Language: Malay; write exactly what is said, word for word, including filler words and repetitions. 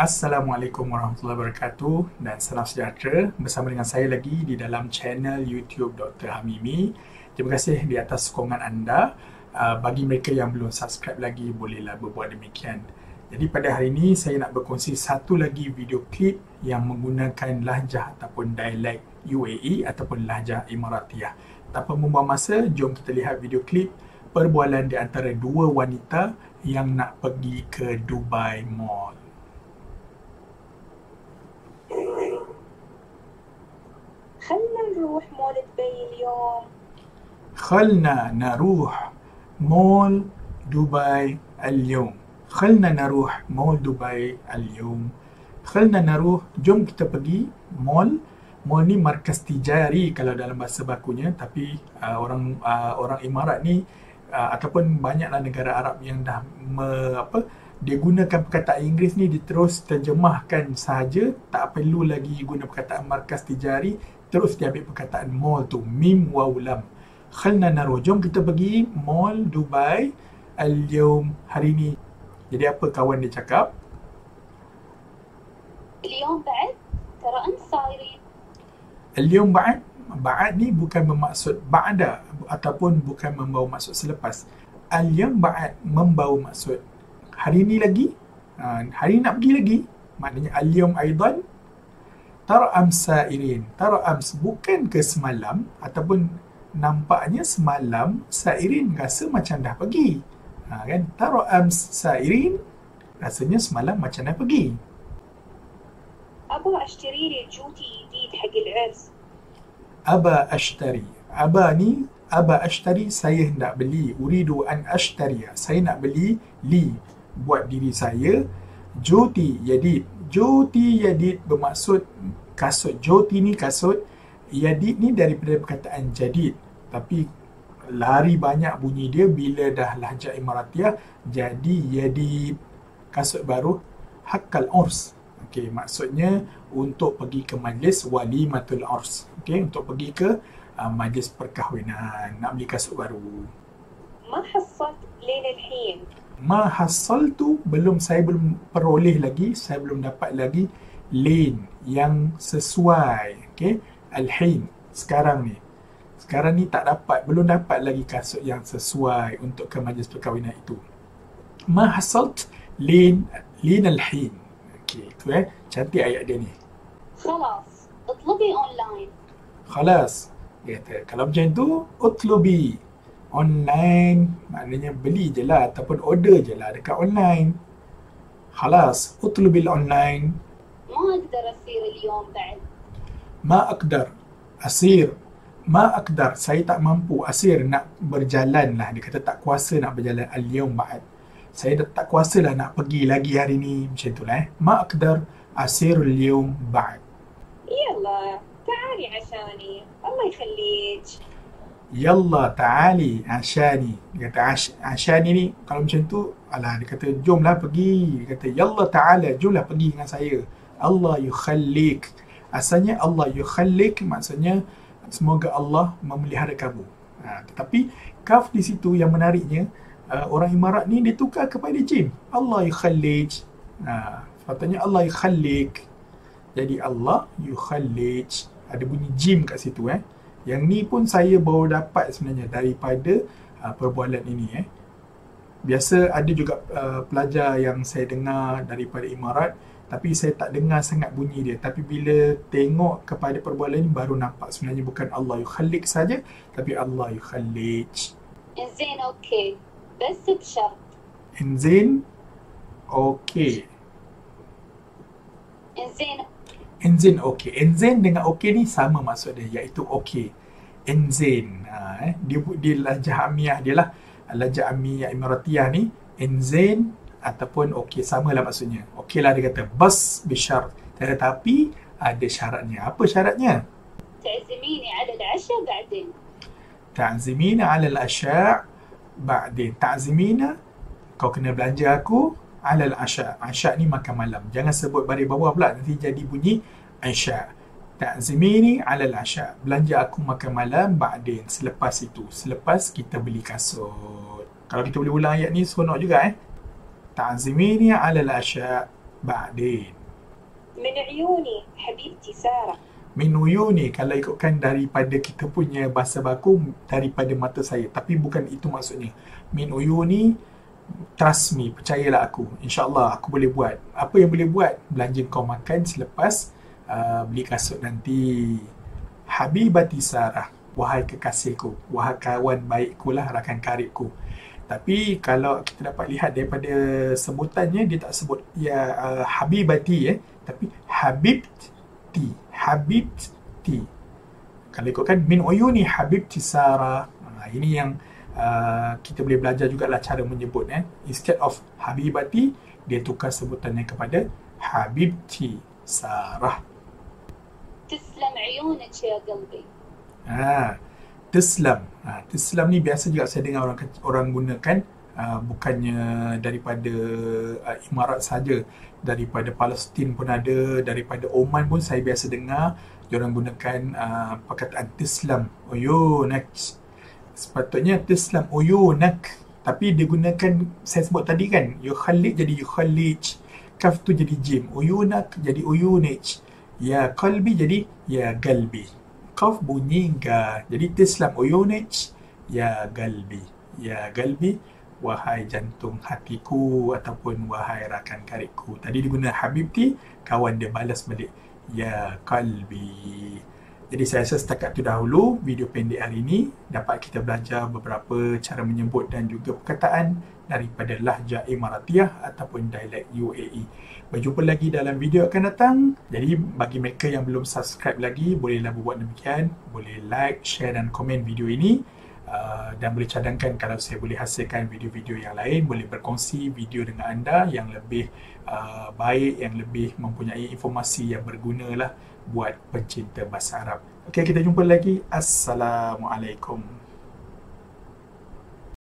Assalamualaikum warahmatullahi wabarakatuh dan salam sejahtera bersama dengan saya lagi di dalam channel YouTube Doktor Hamimi. Terima kasih di atas sokongan anda. Uh, bagi mereka yang belum subscribe lagi, bolehlah berbuat demikian. Jadi pada hari ini saya nak berkongsi satu lagi video klip yang menggunakan lahjah ataupun dialek U A E ataupun lahjah Imaratiyah. Tanpa membuang masa, jom kita lihat video klip perbualan di antara dua wanita yang nak pergi ke Dubai Mall. خلنا نروح مول دبي اليوم. خلنا نروح مول دبي اليوم. خلنا نروح مول دبي اليوم. خلنا نروح, jom kita pergi mall. Mall ni markas tijari kalau dalam bahasa bakunya, tapi uh, orang uh, orang Imarat ni uh, ataupun banyaklah negara Arab yang dah me, apa dia gunakan perkataan Inggeris ni, dia terus terjemahkan sahaja, tak perlu lagi guna perkataan markas tijari, terus dia ambil perkataan mall tu, mim waw lam. Khalna naruh, jom kita pergi mall Dubai al-yawm, hari ni. Jadi apa kawan dia cakap? اليوم بعد ترى أنت صايرين. Al-yawm ba'ad, ba'ad ni bukan bermaksud ba'da ataupun bukan membawa maksud selepas. Al-yawm ba'ad membawa maksud hari ni lagi, ha, hari nak pergi lagi. Maknanya al-yawm aidan tara ams sairin. Tara ams bukan ke semalam, ataupun nampaknya semalam sairin rasa macam dah pergi. Ha, kan? Tara ams sairin rasanya semalam macam dah pergi. أبغى أشتري لي جوتي جديد حق العرس. Aba ashtari. Aba ni, aba ashtari, saya hendak beli. Uridu an ashtari, saya nak beli li, buat diri saya. Joti yadid. Joti yadid bermaksud kasut. Joti ni kasut. Yadid ni daripada perkataan jadid. Tapi lari banyak bunyi dia bila dah lahjah Imaratiyah. Jadi yadid, kasut baru. Hakkal urs. Okey, maksudnya untuk pergi ke majlis walimatul urs. Okey, untuk pergi ke uh, majlis perkahwinan, nak beli kasut baru. ما حصلت لين الحين. Ma hasaltu, belum, saya belum peroleh lagi, saya belum dapat lagi lin yang sesuai. Okey, al-hin, sekarang ni. Sekarang ni tak dapat, belum dapat lagi kasut yang sesuai untuk ke majlis perkahwinan itu. Ma hasalt lin lin al-hin. Okey, tu eh, cantik ayat dia ni. خلاص اطلبي أونلاين. Khalas. Dia kata, kalau macam tu, utlubi. Online, maknanya beli je lah, ataupun order je lah dekat online. Khalas, utlubil online. ما أقدر أسير اليوم بعد. Ma akdar. Asir. Ma akdar, saya tak mampu. Asir, nak berjalan lah. Dia kata tak kuasa nak berjalan. Al-yawm ba'ad. Saya dah tak kuasa lah nak pergi lagi hari ni. Macam tu lah eh. Ma akdar asir al-yawm ba'ad. يلا تعالي عشاني الله يخليك. Yalla ta'ali ashani. Dia kata ash, ashani ni, kalau macam tu, alah, dia kata jomlah pergi. Dia kata yalla ta'ala, jomlah pergi dengan saya. Allah yukhallik. Asalnya Allah yukhallik maksudnya semoga Allah memelihara kamu. Ha, tetapi kaf di situ yang menariknya, uh, orang Imarat ni dia tukar kepada jim. Allah yukhallik. Ha, sepatutnya Allah yukhallik. Jadi Allah yukhallik. Ada bunyi jim kat situ eh. Yang ni pun saya baru dapat sebenarnya daripada uh, perbualan ini eh. Biasa ada juga uh, pelajar yang saya dengar daripada Imarat, tapi saya tak dengar sangat bunyi dia. Tapi bila tengok kepada perbualan ini baru nampak sebenarnya bukan Allah yukhallik saja, tapi Allah yukhallik. إنزين أوكي بس بشرط. Inzin, okey. إنزين Enzin okey. Enzin dengan okey ni sama maksud dia, iaitu okey. Enzin. Ha, eh. Dia, dia lahjah amiyah dia lah. Lahjah amiyah Imaratiyah ni. Enzin ataupun okey, samalah maksudnya. Okey lah dia kata. Bas bisyarat. Tetapi ada syaratnya. Apa syaratnya? تعزميني على العشاء بعدين. Ta'zimina alal asya' ba'din. Ta'zimina, kau kena belanja aku alal asya'. Asya' ni makan malam. Jangan sebut baris bawah pula, nanti jadi bunyi asya'. Ta'zimini alal asya'. Belanja aku makan malam ba'din, selepas itu. Selepas kita beli kasut. Kalau kita boleh ulang ayat ni, seronok juga eh. Ta'zimini alal asya' ba'din. من عيوني حبيبتي سارة. Min uyuni, kalau ikutkan daripada kita punya bahasa baku, daripada mata saya. Tapi bukan itu maksudnya. Min uyuni, trust me, percayalah aku. InsyaAllah aku boleh buat. Apa yang boleh buat? Belanja kau makan selepas uh, beli kasut nanti. Habibati Sarah, wahai kekasihku, wahai kawan baikku lah, rakan karibku. Tapi kalau kita dapat lihat daripada sebutannya, dia tak sebut ya uh, Habibati eh, tapi Habibti, Habibti. Kalau ikutkan min uyuni Habibti Sarah, ha, ini yang uh, kita boleh belajar jugalah cara menyebut eh. Instead of Habibati, dia tukar sebutannya kepada Habibti Sarah. تسلم عيونك يا قلبي. Ha, Teslam. Ha, Teslam ni biasa juga saya dengar orang orang gunakan, uh, bukannya daripada uh, Imarat saja, daripada Palestin pun ada, daripada Oman pun saya biasa dengar diorang gunakan uh, perkataan Teslam, uyunak. Sepatutnya Teslam uyunak, tapi dia gunakan, saya sebut tadi kan, yukhallik jadi yukhallich, kaf tu jadi jim, uyunak jadi uyunich, ya qalbi jadi ya galbi. Qaf bunyi ga. Jadi Teslam uyunich, ya galbi. Ya galbi, wahai jantung hatiku ataupun wahai rakan karibku. Tadi dia guna Habibti, kawan dia balas balik, ya qalbi. Jadi saya rasa setakat itu dahulu video pendek hari ini. Dapat kita belajar beberapa cara menyebut dan juga perkataan daripada lahjah Imaratiyah ataupun dialek U A E. Berjumpa lagi dalam video akan datang. Jadi bagi mereka yang belum subscribe lagi, bolehlah buat demikian. Boleh like, share dan komen video ini. Uh, dan boleh cadangkan kalau saya boleh hasilkan video-video yang lain. Boleh berkongsi video dengan anda yang lebih uh, baik, yang lebih mempunyai informasi yang berguna lah buat pencinta bahasa Arab. Okey, kita jumpa lagi. Assalamualaikum.